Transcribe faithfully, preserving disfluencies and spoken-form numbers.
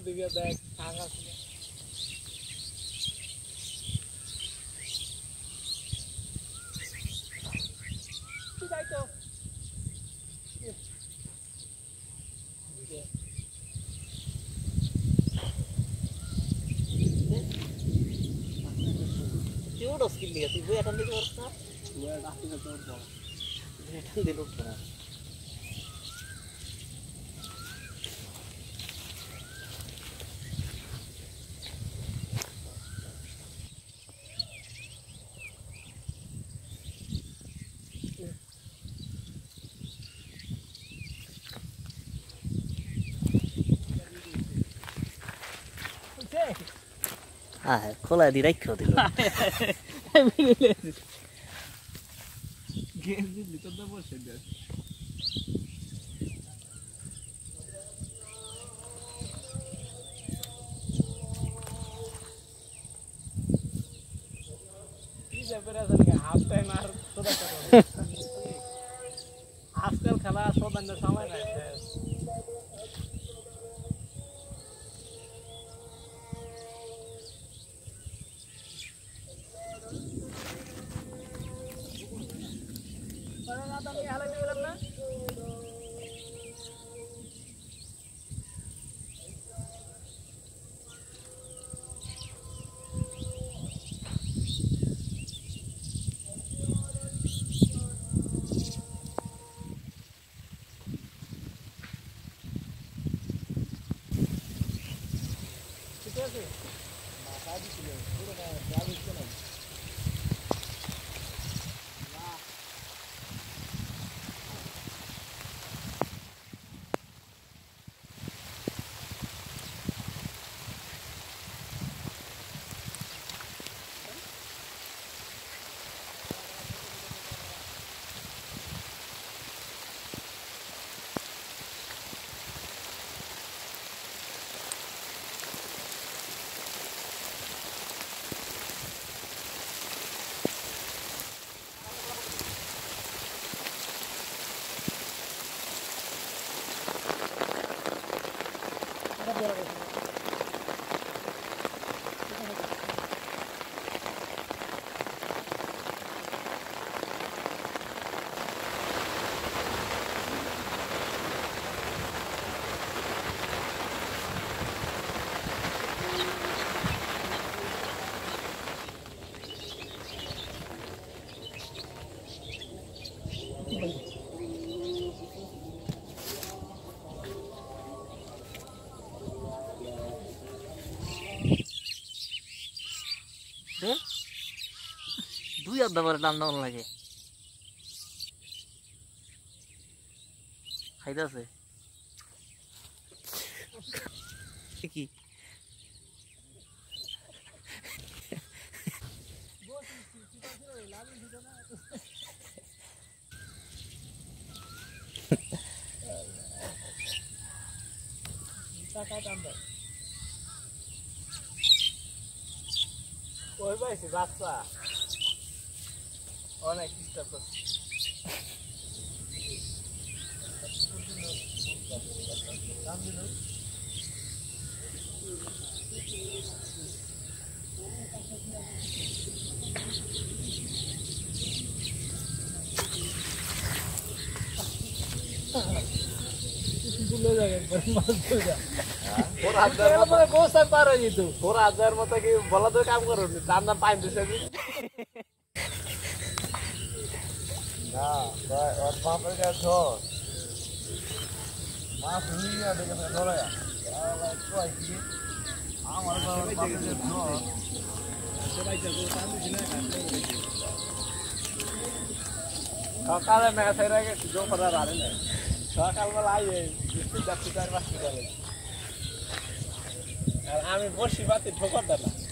দিকে দেখ ফাঁকা ছিল তুই যাই তো তুই উঠোস কি লিগে তুই বই এখন দিতে পারছ না বই রাখতে তো উঠবো এখন দিলে উঠবো না হ্যাঁ খোলা দি রাখো দিল গেম দিলি তো বসে দে কি যাবে রে হাফ টাইম আর সোদা করো আজকাল খেলা সোদানের সময় নাই দুই আধা করে দাম দাম লাগে খাইতেছে কি ওই পাইছি বাচ্চা অনেক চেষ্টা করছি বলা তো কাম করো তার নাম পাইন দিছে না ওর বাপের কাছে ধর মাছ নিয়ে দেখে ধরে আমার বাপের কাছে ধর সকালে ম্যাচ হয়ে গেছে জো করার আরে না সকালবেলা আইয়ে যাচ্ছি চার পাঁচটা আর আমি বসি বাতি ঠোকর দাদা